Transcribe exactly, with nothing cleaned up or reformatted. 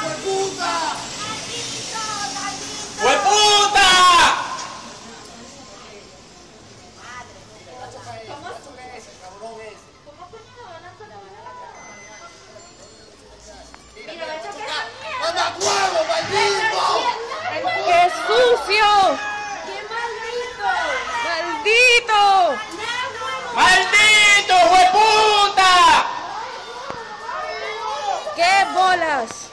¡Hueputa! ¡Hueputa! ¡Anda huevo, maldito! ¡Qué sucio! ¡Qué maldito! ¡Maldito! ¡Maldito, hueputa! ¡Qué bolas!